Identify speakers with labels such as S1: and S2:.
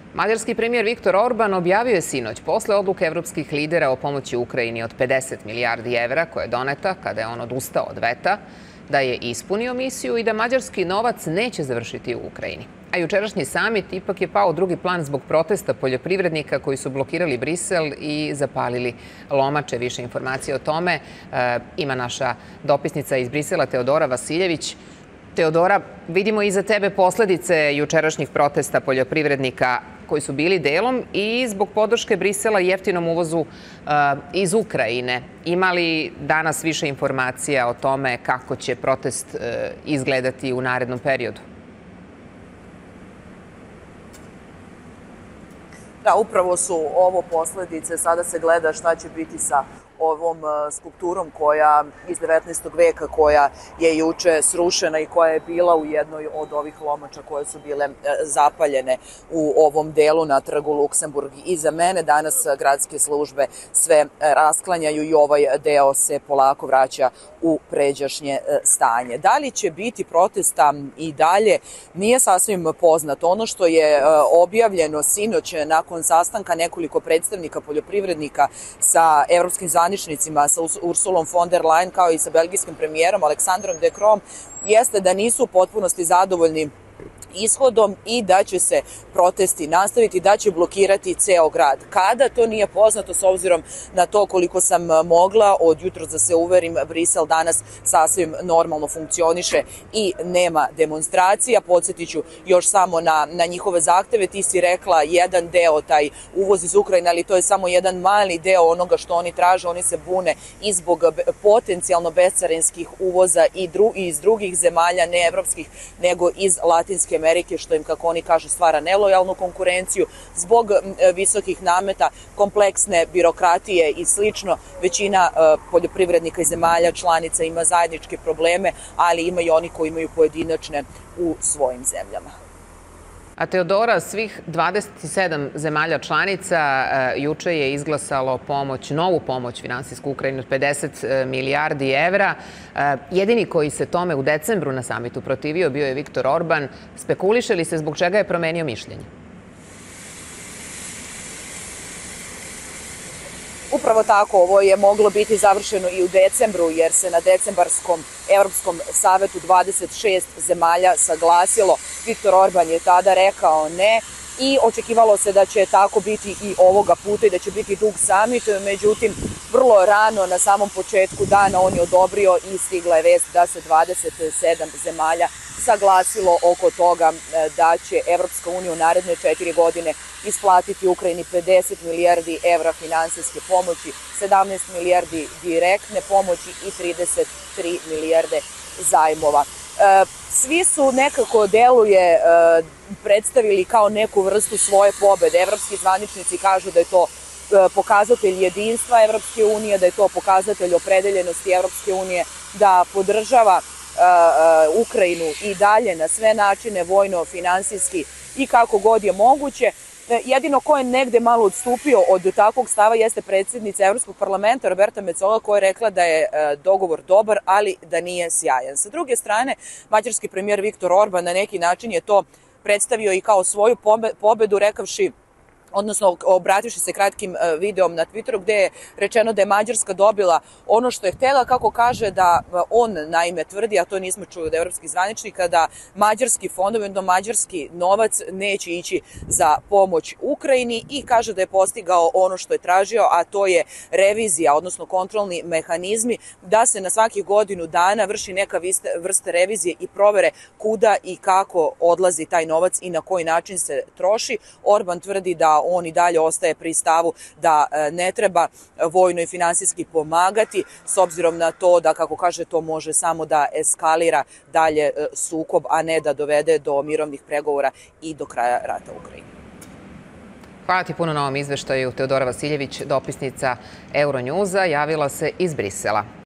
S1: Mađarski premijer Viktor Orban objavio je sinoć, posle odluke evropskih lidera o pomoći Ukrajini od 50 milijardi evra, koja je doneta kada je on odustao od veta, da je ispunio misiju i da mađarski novac neće završiti u Ukrajini. A jučerašnji samit ipak je pao u drugi plan zbog protesta poljoprivrednika koji su blokirali Brisel i zapalili lomače. Više informacije o tome ima naša dopisnica iz Brisela Teodora Vasiljević. Teodora, vidimo iza tebe posledice jučerašnjih protesta poljoprivrednika koji su bili delom i zbog podrške Brisela jeftinom uvozu iz Ukrajine. Ima li danas više informacija o tome kako će protest izgledati u narednom periodu?
S2: Da, upravo su ovo posledice. Sada se gleda šta će biti sa ovom skulpturom koja iz 19. veka koja je juče srušena i koja je bila u jednoj od ovih lomača koje su bile zapaljene u ovom delu na trgu Luksemburg. Iza mene danas gradske službe sve rasklanjaju i ovaj deo se polako vraća u pređašnje stanje. Da li će biti protesta i dalje nije sasvim poznato. Ono što je objavljeno sinoć nakon sastanka nekoliko predstavnika poljoprivrednika sa evropskim zvaničnicima, sa Ursulom von der Leyen kao i sa belgijskim premijerom Aleksandrom De Croo, jeste da nisu u potpunosti zadovoljni ishodom i da će se protesti nastaviti, da će blokirati ceo grad. Kada, to nije poznato, s obzirom na to koliko sam mogla od jutros da se uverim, Brisel danas sasvim normalno funkcioniše i nema demonstracija. Podsjetiću još samo na njihove zahteve. Ti si rekla jedan deo, taj uvoz iz Ukrajine, ali to je samo jedan mali deo onoga što oni traže. Oni se bune i zbog potencijalno bescarinskih uvoza i iz drugih zemalja, ne evropskih, nego iz Latinske Amerike, što im, kako oni kažu, stvara nelojalnu konkurenciju zbog visokih nameta, kompleksne birokratije i slično. Većina poljoprivrednika i zemalja članica ima zajedničke probleme, ali ima i oni koji imaju pojedinačne u svojim zemljama.
S1: A Teodora, svih 27 zemalja članica juče je izglasalo novu pomoć finansijsku Ukrajini od 50 milijardi evra. Jedini koji se tome u decembru na samitu protivio bio je Viktor Orban. Spekuliše li se zbog čega je promenio mišljenje?
S2: Upravo tako, ovo je moglo biti završeno i u decembru, jer se na decembarskom Evropskom savetu 26 zemalja saglasilo. Viktor Orban je tada rekao ne i očekivalo se da će tako biti i ovoga puta i da će biti dug samit. Međutim, vrlo rano na samom početku dana on je odobrio i stigla je vest da se 27 zemalja saglasilo oko toga da će Evropska unija u naredne 4 godine isplatiti Ukrajini 50 milijardi evra finansijske pomoći, 17 milijardi direktne pomoći i 33 milijarde zajmova. Svi su nekako deluje predstavili kao neku vrstu svoje pobede. Evropski zvaničnici kažu da je to pokazatelj jedinstva Evropske unije, da je to pokazatelj opredeljenosti Evropske unije da podržava Ukrajinu i dalje na sve načine, vojno, finansijski i kako god je moguće. Jedino ko je negde malo odstupio od takvog stava jeste predsjednica Evropskog parlamenta Roberta Metsola, koja je rekla da je dogovor dobar, ali da nije sjajan. Sa druge strane, mađarski premijer Viktor Orban na neki način je to predstavio i kao svoju pobedu, rekavši, odnosno obrativši se kratkim videom na Twitteru gde je rečeno da je Mađarska dobila ono što je htela, kako kaže da on naime tvrdi, a to nismo čuli od evropskih zvaničnika, da mađarski fondovi, odnosno mađarski novac neće ići za pomoć Ukrajini i kaže da je postigao ono što je tražio, a to je revizija, odnosno kontrolni mehanizmi, da se na svakih godinu dana vrši neka vrsta revizije i provere kuda i kako odlazi taj novac i na koji način se troši. Orban tvrdi da on i dalje ostaje pri stavu da ne treba vojno i finansijski pomagati, s obzirom na to da, kako kaže, to može samo da eskalira dalje sukob, a ne da dovede do mirovnih pregovora i do kraja rata u Ukrajini.
S1: Hvala ti puno na ovom izveštaju. Teodora Vasiljević, dopisnica Euronjuza, javila se iz Brisela.